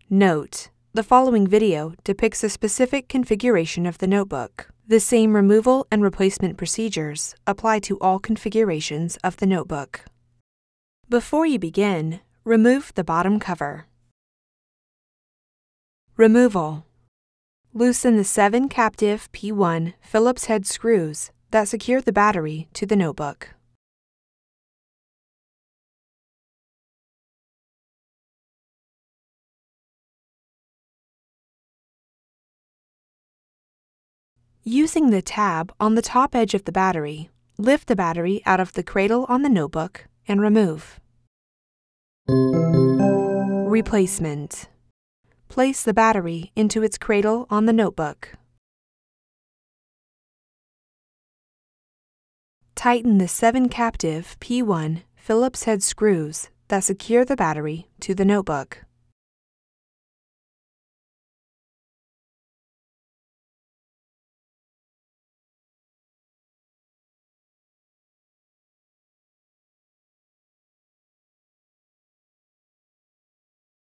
Note: the following video depicts a specific configuration of the notebook. The same removal and replacement procedures apply to all configurations of the notebook. Before you begin, remove the bottom cover. Removal. Loosen the 7 captive P1 Phillips head screws that secure the battery to the notebook. Using the tab on the top edge of the battery, lift the battery out of the cradle on the notebook and remove. Replacement. Place the battery into its cradle on the notebook. Tighten the 7 captive P1 Phillips head screws that secure the battery to the notebook.